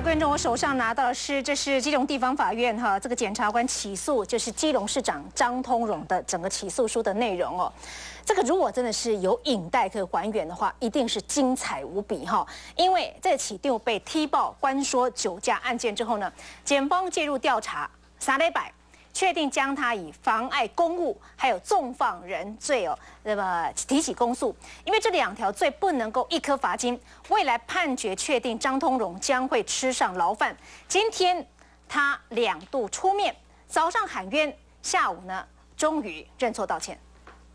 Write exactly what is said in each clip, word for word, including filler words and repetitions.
观众，我手上拿到的是，这是基隆地方法院哈，这个检察官起诉就是基隆市长张通荣的整个起诉书的内容哦。这个如果真的是有影带可以还原的话，一定是精彩无比哈。因为这起就被踢爆关说酒驾案件之后呢，检方介入调查，三礼拜。 确定将他以妨碍公务还有纵放人罪哦，那么提起公诉，因为这两条罪不能够一颗罚金。未来判决确定，张通荣将会吃上牢饭。今天他两度出面，早上喊冤，下午呢终于认错道歉。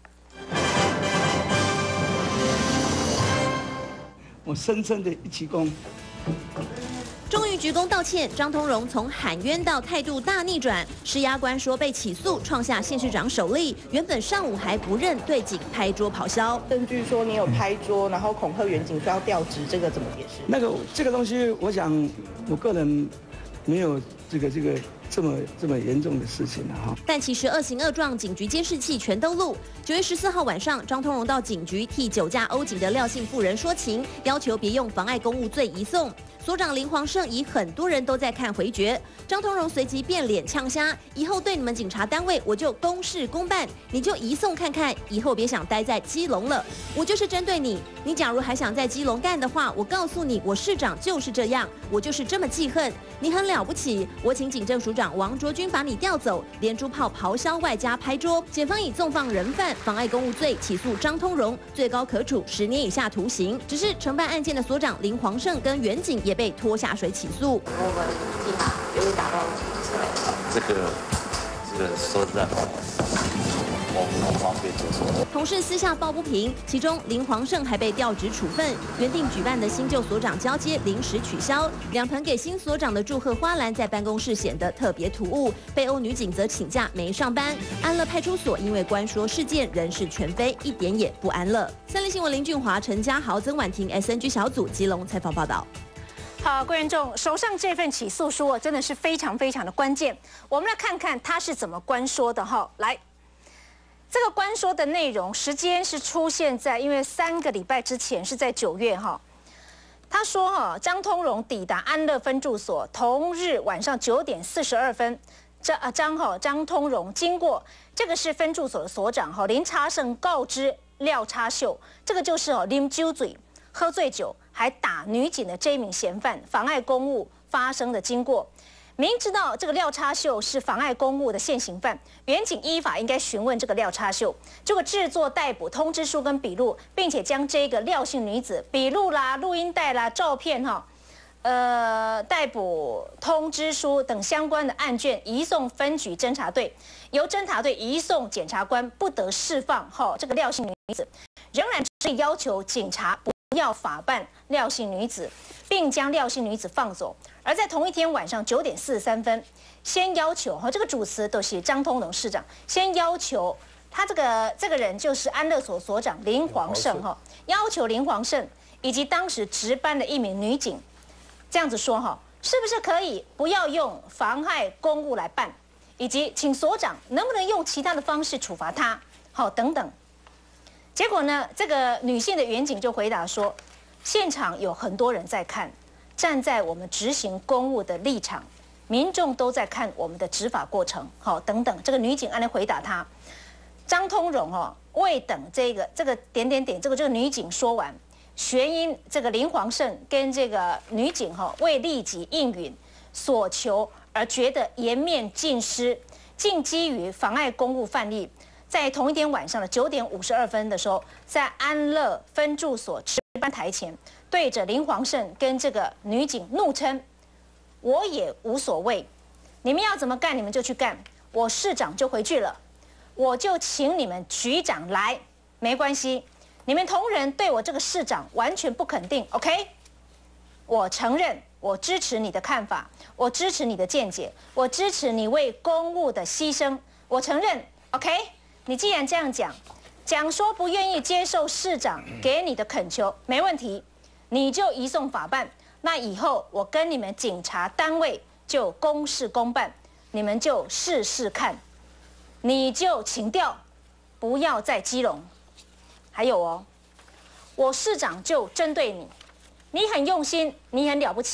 我深深的一鞠躬。 终于鞠躬道歉，张通荣从喊冤到态度大逆转。施押官说被起诉，创下县市长首例。原本上午还不认，对警拍桌咆哮。 证据说你有拍桌，然后恐吓远警说要调职，这个怎么解释？ 那个这个东西，我想我个人没有这个这个这么这么严重的事情了哈。 但其实恶行恶状，警局监视器全都录。九月十四号晚上，张通荣到警局替酒驾殴警的廖姓妇人说情，要求别用妨碍公务罪移送。 所长林煌胜以很多人都在看回绝，张通荣随即变脸呛瞎，以后对你们警察单位我就公事公办，你就移送看看，以后别想待在基隆了，我就是针对你，你假如还想在基隆干的话，我告诉你，我市长就是这样，我就是这么记恨，你很了不起，我请警政署长王卓君把你调走，连珠炮咆哮外加拍桌，检方以纵放人犯、妨碍公务罪起诉张通荣，最高可处十年以下徒刑。只是承办案件的所长林煌胜跟远警也 被拖下水起诉。 我们立马就是打到警车。这个这个说实在话，我们不方便接受。 同事私下抱不平，其中林煌胜还被调职处分，原定举办的新旧所长交接临时取消。两盆给新所长的祝贺花篮在办公室显得特别突兀。被殴女警则请假没上班。安乐派出所因为关说事件人事全非，一点也不安乐。三立新闻林俊华、陈家豪、曾婉婷 S N G 小组基隆采访报道。 好，观众，手上这份起诉书真的是非常非常的关键。我们来看看他是怎么关说的哈。来，这个关说的内容时间是出现在，因为三个礼拜之前是在九月哈。他说哈，张通荣抵达安乐分驻所，同日晚上九点四十二分，张啊张哈张通荣经过这个是分驻所的所长哈林插胜告知廖插秀，这个就是哦啉酒醉。 喝醉酒还打女警的这一名嫌犯妨碍公务发生的经过，明知道这个廖插秀是妨碍公务的现行犯，远警依法应该询问这个廖插秀，这个制作逮捕通知书跟笔录，并且将这个廖姓女子笔录啦、录音带啦、照片哈，呃，逮捕通知书等相关的案卷移送分局侦查队，由侦查队移送检察官，不得释放哈这个廖姓女子，仍然是要求警察不 要法办廖姓女子，并将廖姓女子放走。而在同一天晚上九点四十三分，先要求哈这个主词都是张通荣市长，先要求他这个这个人就是安乐所所长林煌胜哈，要求林煌胜以及当时值班的一名女警，这样子说哈，是不是可以不要用妨害公务来办，以及请所长能不能用其他的方式处罚他，好等等。 结果呢，这个女性的员警就回答说，现场有很多人在看，站在我们执行公务的立场，民众都在看我们的执法过程，好等等。这个女警按来回答他，张通荣哦，未等这个这个点点点，这个这个女警说完，玄因这个林煌胜跟这个女警哈未立即应允所求而觉得颜面尽失，竟基于妨碍公务犯例。 在同一天晚上的九点五十二分的时候，在安乐分驻所值班台前，对着林煌胜跟这个女警怒称：“我也无所谓，你们要怎么干你们就去干，我市长就回去了，我就请你们局长来，没关系，你们同仁对我这个市长完全不肯定 ，OK？ 我承认，我支持你的看法，我支持你的见解，我支持你为公务的牺牲，我承认 ，OK？” 你既然这样讲，讲说不愿意接受市长给你的恳求，没问题，你就移送法办。那以后我跟你们警察单位就公事公办，你们就试试看，你就请调，不要在基隆。还有哦，我市长就针对你，你很用心，你很了不起，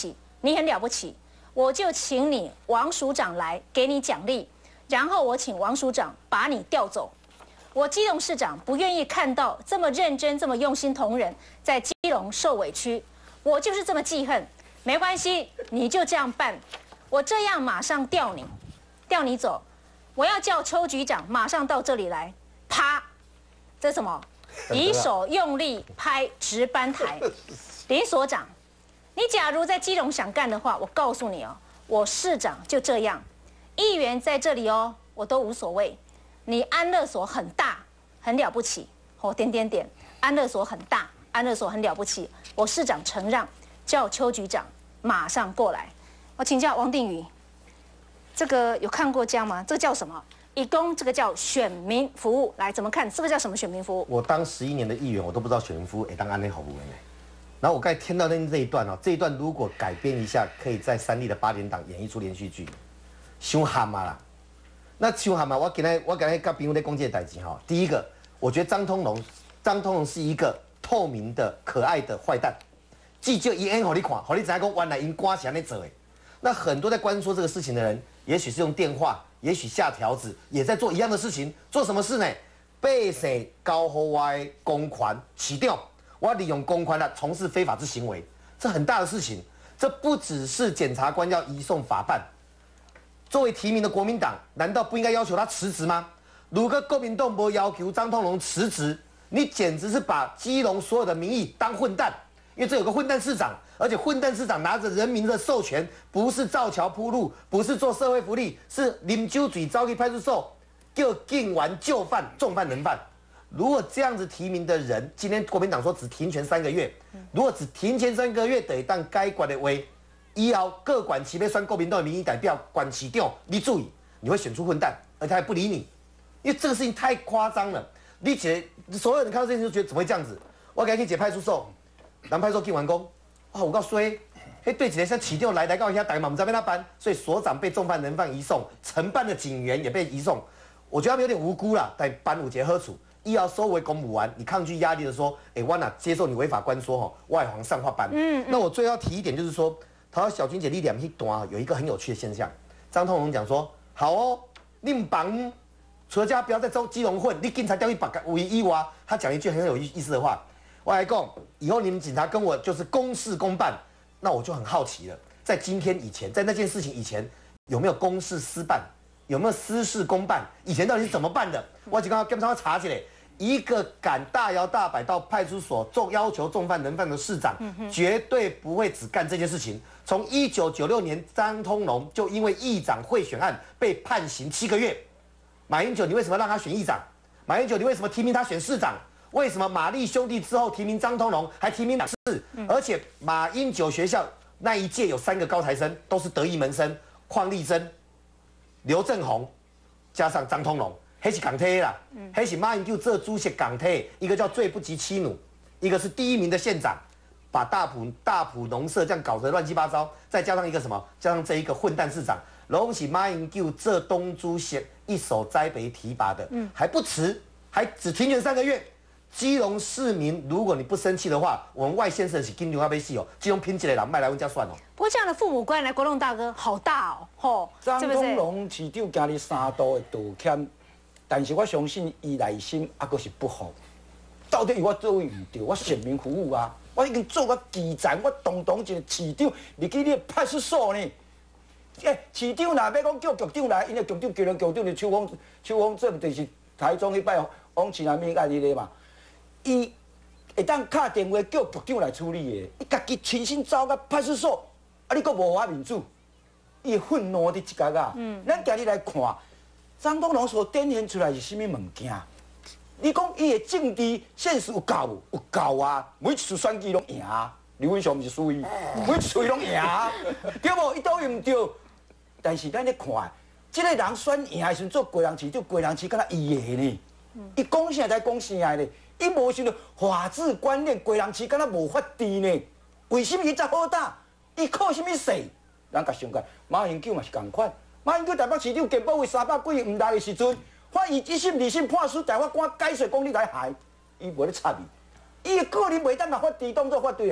你很了不起，我就请你王署长来给你奖励，然后我请王署长把你调走。我基隆市长不愿意看到这么认真、这么用心同仁在基隆受委屈，我就是这么记恨。没关系，你就这样办，我这样马上调你，调你走。我要叫邱局长马上到这里来，啪，这是什么？以手用力拍值班台。林所长，你假如在基隆想干的话，我告诉你哦，我市长就这样，议员在这里哦，我都无所谓。你安乐所很大，很了不起，哦，点点点，安乐所很大，安乐所很了不起，我市长承让，叫邱局长马上过来。我请教王定宇，这个有看过这样吗？这个叫什么？以公这个叫选民服务，来怎么看？这个叫什么选民服务？ 我当十一年的议员，我都不知道选民服务哎当安内好不安呢。然后我刚才听到那这一段哦，这一段如果改编一下，可以在三立的八点档演一出连续剧，凶悍嘛啦。那凶悍嘛，我今天我今天跟朋友在讲这个代志哈。第一个，我觉得张通龙，张通龙是一个透明的、可爱的坏蛋。记者一演好你看，好你知影讲原来因瓜是安尼做的。那很多在关说这个事情的人，也许是用电话，也许下条子，也在做一样的事情。做什么事呢？被谁交互我的公款起掉，我利用公款来从事非法之行为，这很大的事情。这不只是检察官要移送法办。作为提名的国民党，难道不应该要求他辞职吗？如果国民党不要求张通龙辞职，你简直是把基隆所有的民意当混蛋。因为这有个混蛋市长，而且混蛋市长拿着人民的授权，不是造桥铺路，不是做社会福利，是啉酒醉走去派出所，叫警完就犯，重犯人犯。如果这样子提名的人，今天国民党说只停权三个月，如果只停权三个月，等于当该管的威。以后各管区被选国民党的民意代表，管市长，你注意，你会选出混蛋，而他还不理你，因为这个事情太夸张了。你觉得所有人看到这件事就觉得怎么会这样子？我赶紧解派出所，南派出所进完工，啊，我告衰，迄对一个像市长来来到一下台嘛，不知道被他搬，所以所长被重犯人犯移送，承办的警员也被移送。我觉得他们有点无辜啦，但颁五节喝处。医疗收为公务完，你抗拒压力的说，哎、欸，我哪接受你违法官说吼，我还皇上话颁。嗯, 嗯，那我最后要提一点就是说。他小军姐力量一段有一个很有趣的现象，张通龙讲说：“好哦，你唔帮，除了叫他不要在基隆混，你警察调去把唯一哇。”他讲一句很有意思的话，我来讲，以后你们警察跟我就是公事公办，那我就很好奇了，在今天以前，在那件事情以前，有没有公事私办，有没有私事公办？以前到底是怎么办的？我就刚刚跟他查起来。一个敢大摇大摆到派出所重要求重犯人犯的市长，嗯、绝对不会只干这件事情。从一九九六年，张通龙就因为议长贿选案被判刑七个月。马英九，你为什么让他选议长？马英九，你为什么提名他选市长？为什么马立兄弟之后提名张通龙，还提名两次？嗯、而且马英九学校那一届有三个高材生，都是得意门生，邝丽珍、刘正宏，加上张通龙。黑是港铁啦，黑是马英九这主席港铁，一个叫罪不及妻奴，一个是第一名的县长，把大埔大埔农社这样搞得乱七八糟，再加上一个什么，加上这一个混蛋市长，拢是马英九这东主席一手栽培提拔的，嗯，还不迟，还只停权三个月。基隆市民，如果你不生气的话，我们外县市是金牛要被戏哦，基隆拼起来了，卖来问家算哦。 不过这样的父母官来，国栋大哥好大哦，吼， 张通龙市长今日三度的道歉。但是我相信伊内心还阁是不服，到底我做位唔对？我选民服务啊，我已经做到基层，我当当一个市长，入去你派出所呢。诶，市长若要讲叫局长来，因为局长叫人局长就秋风秋风镇就是台中迄摆往市内面干迄个嘛，伊会当打电话叫局长来处理的，伊家己亲身走到派出所，啊，你阁无法民主，伊愤怒的一角啊。嗯，咱今日来看。张通龙所展现出来是什么物件？你讲伊的政治现实有够无？有够啊！每一次选举拢赢啊！刘文祥毋是输伊，每一次拢赢啊，对无？伊都毋对。但是咱咧看，即、这个人选赢的时阵做贵人市，做贵人市敢若伊的呢？伊讲啥才讲啥呢？伊无想到法治观念，贵人市敢若无法治呢？为什么伊遮好打？伊靠什么势？咱甲想看，马英九嘛是共款。马英九台北市长健保费三百几亿唔来的时阵，法院一审二审判输，台法官解释讲你来害，伊无咧插伊，伊个个人袂当把法治当作法对。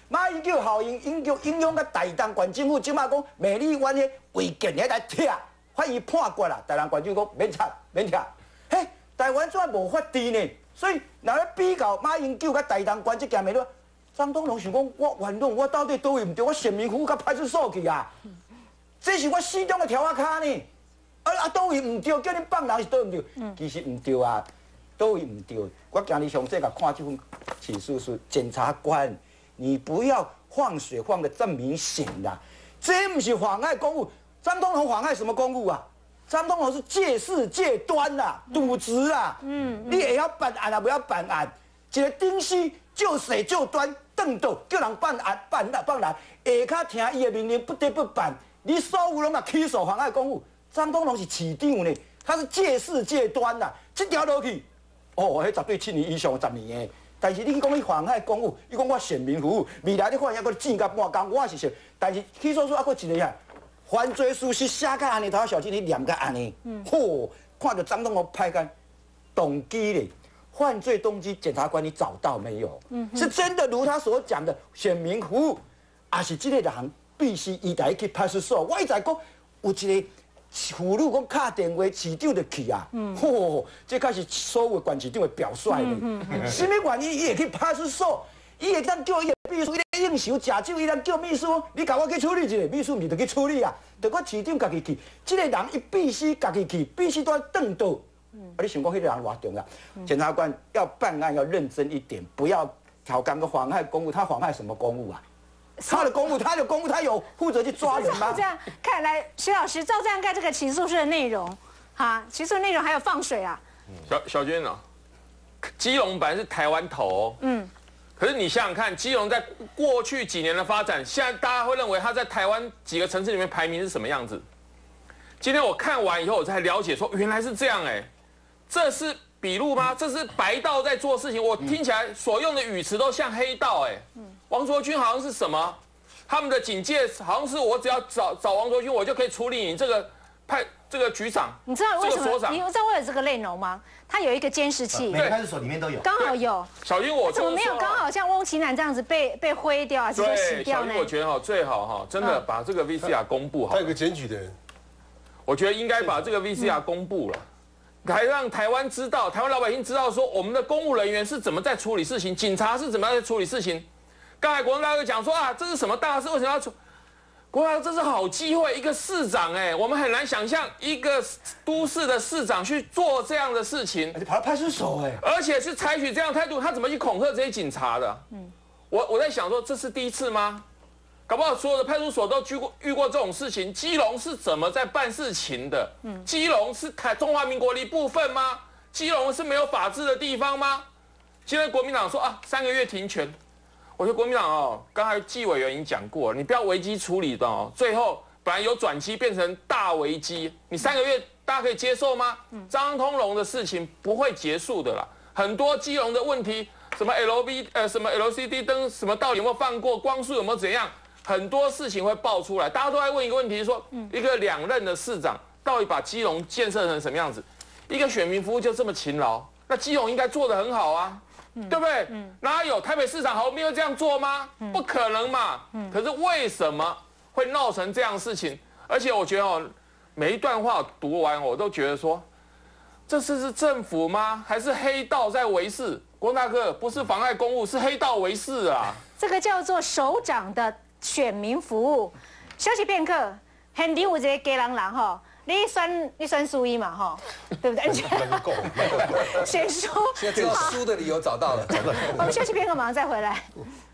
马英九效应影响影响到台东县政府，即马讲美丽湾的违建遐来拆，法院判决啦，台东县政府讲免拆免拆。嘿，台湾怎无法治呢？所以若咧比较马英九甲台东县这件美丽，张东龙想讲我冤枉，我到底倒位唔对？我县民服务甲派出所去啊！这是我始终的条仔卡呢。啊啊，倒位唔对，叫你放人是倒唔对，其实唔对啊。都唔对，我今日详细甲看这份起诉书，检察官，你不要放水放得这么明显啦，这不是妨碍公务，张东龙妨碍什么公务啊？张东龙是借势借端啦，渎职啦，嗯，你也要办案啊，不要办案，一个丁西就势就端，瞪到叫人办案办啦办案，下骹听伊的命令不得不办，你所有拢甲起诉妨碍公务，张东龙是市长呢，他是借势借端啦，这条落去。哦，迄绝对七年以上十年的，但是你讲伊妨害公务，伊讲我选民服务，未来你发现还佫剪甲半工，我是说，但是起诉书还佫一个啊，犯罪事实写甲安尼，头小姐你念甲安尼，嚯，看到张东龙拍干动机咧，犯罪动机，检察官你找到没有？嗯，是真的如他所讲的选民服务，还是这个人必须伊带去派出所？我一直讲有一个。妇女讲敲电话，市长就去啊！嚯，这开始所有县市长的表率呢。什么原因？伊会去派出所，伊会当叫伊的秘书，伊咧应酬食酒，伊当叫秘书，你甲我去处理一下，秘书唔是就去处理啊？就我市长家己去，这个人伊必须家己去，必须都要等到。啊，你想讲迄个人偌重要？检察官要办案要认真一点，不要挑干个妨害公务，他妨害什么公务啊？他的公务，他的公务，他有负责去抓人吗？ 这样看来，徐老师照这样看这个起诉书的内容，哈，起诉内容还有放水啊。 小小娟啊，基隆本来是台湾头、哦，嗯，可是你想想看，基隆在过去几年的发展，现在大家会认为它在台湾几个城市里面排名是什么样子？今天我看完以后，我才了解说原来是这样哎，这是笔录吗？这是白道在做事情，我听起来所用的语词都像黑道哎。王卓君好像是什么？他们的警戒好像是我只要找找王卓君，我就可以处理你这个派这个局长。 你知道为什么？你知道为了这个内容吗？他有一个监视器， 每个派出所里面都有， 刚好有。 小军，我怎么没有刚好像翁奇楠这样子被被挥掉，还是说洗掉呢？ 小军，我觉得哈最好哈，真的把这个 V C R 公布好。 他有个检举的人， 我觉得应该把这个 V C R 公布了。还让台湾知道，台湾老百姓知道说我们的公务人员是怎么在处理事情，警察是怎么样在处理事情。刚才国文大哥讲说啊，这是什么大事？为什么要处？国文大哥，这是好机会，一个市长哎，我们很难想象一个都市的市长去做这样的事情， 而且跑到派出所哎， 而且是采取这样态度，他怎么去恐吓这些警察的？嗯，我我在想说，这是第一次吗？搞不好所有的派出所都遇过遇过这种事情。基隆是怎么在办事情的？嗯，基隆是台中华民国的一部分吗？基隆是没有法治的地方吗？现在国民党说啊，三个月停权。我觉得国民党哦，刚才纪委员已经讲过了，你不要危机处理的哦，最后本来有转机变成大危机，你三个月大家可以接受吗？嗯、张通龙的事情不会结束的啦，很多基隆的问题，什么 L V 呃什么 L C D 灯什么到底有没有放过，光速有没有怎样，很多事情会爆出来，大家都在问一个问题，说、嗯、一个两任的市长到底把基隆建设成什么样子？一个选民服务就这么勤劳，那基隆应该做得很好啊。嗯、对不对？嗯、哪有台北市长好没有这样做吗？嗯、不可能嘛。嗯、可是为什么会闹成这样的事情？而且我觉得哦，每一段话读完，我都觉得说，这是是政府吗？还是黑道在维事？国大哥，不是妨碍公务，是黑道维事啊。 这个叫做首长的选民服务。休息片刻，现场有一个家人人吼。你选你选输赢嘛哈，对不对？ 能够， 选输。 现在知道输的理由找到了，找到了。 我们休息片刻，马上再回来。